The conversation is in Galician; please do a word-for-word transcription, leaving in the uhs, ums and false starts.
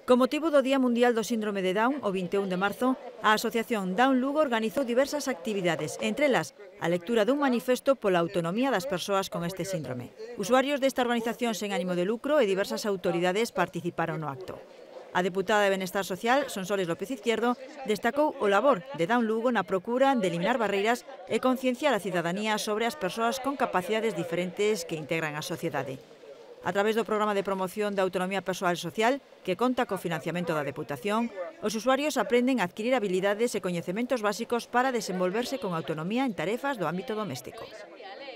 Con motivo do Día Mundial do Síndrome de Down, o vinte e un de marzo, a Asociación Down Lugo organizou diversas actividades, entre elas a lectura dun manifesto pola autonomía das persoas con este síndrome. Usuarios desta organización sen ánimo de lucro e diversas autoridades participaron no acto. A deputada de Benestar Social, Sonsoles López Izquierdo, destacou o labor de Down Lugo na procura de eliminar barreiras e concienciar a cidadanía sobre as persoas con capacidades diferentes que integran a sociedade. A través do programa de promoción da autonomía persoal e social, que conta co financiamento da Deputación, os usuarios aprenden a adquirir habilidades e coñecementos básicos para desenvolverse con autonomía en tarefas do ámbito doméstico.